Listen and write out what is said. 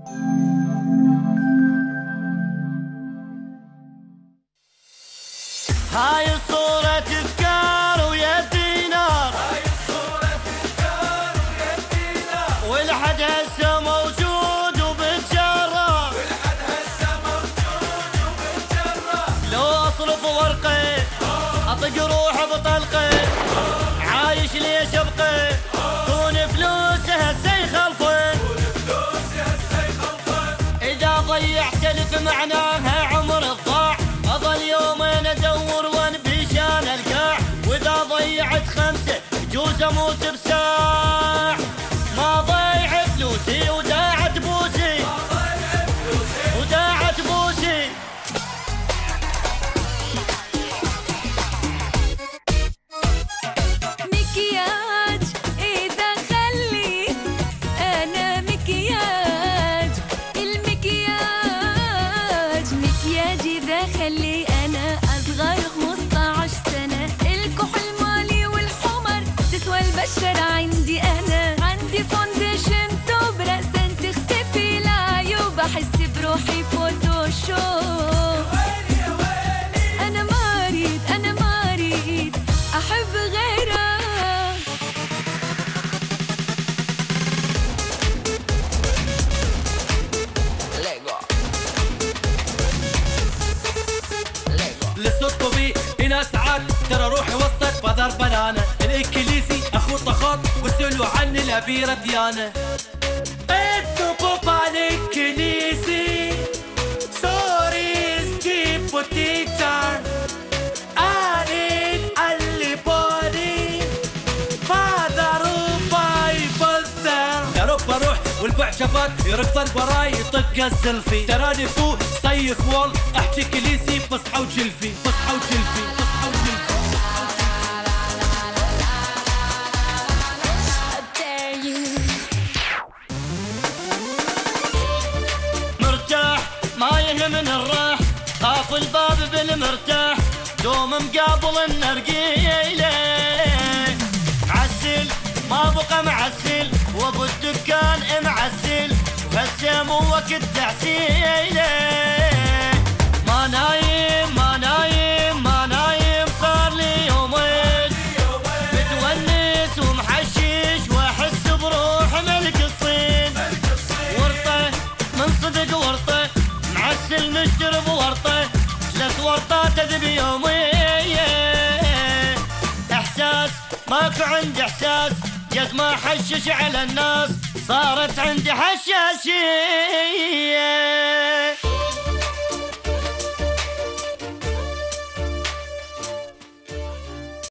هاي الصورة تذكار ويا الدينار، هاي الصورة تذكار ويا الدينار، والحد هسه موجود وبتجرب، والحد هسه موجود وبتجرب، لو اصرف ورقي اطق روح بطلقي، عايش ليش ابقي كون فلوسه هسه يخلفن، اذا ضيعت الف معناها عمر الضاع، اظل يومين ادور وين بيشان القاع، واذا ضيعت خمسه يجوز اموت بساع، ما ضيع فلوسي وداعت بوسي، وداعت بوسي. مكياج اذا خلي انا مكياج، المكياج مكياج اذا خلي انا اصغر 15 سنه، الكحل مالي والحمر تسوى البشره عندي، انا عندي فونديشن توب راسا تختفي العيوب، احس بروحي فوتوشوب، انا ما اريد انا ما اريد احب غيره. لصدقوا بي هنا ساعات ترى روحي وسطك فذر بنانه، الانكليزي اخو طخاط واسالوا عن الابيره ديانه، انتو بابا الانكليزي سوري سكيب وتيتشر انين اللي بودي فاذر وبايبل ثير، يا رب اروح والبعشبات يركضن وراي يطق السلفي، تراني فوق صيف وول احكي كليسي بصحى وجلفي، بصحى وجلفي، بصحى وجلفي. مرتاح ما يهمني الراح، طاف الباب بالمرتاح دوم مقابل النرقيله، معسل ما بقى معسل وابو الدكان معسل، وهسه مو وقت تعسيله، ما نايم ما نايم ما نايم صار لي يومين، متونس ومحشش واحس بروح ملك الصين، ورطه من صدق ورطه معسل مشترب ورطه، 3 ورطات اذبي يوميه، احساس ماكو عندي احساس، قد ما حشش على الناس صارت عندي حشاشيه.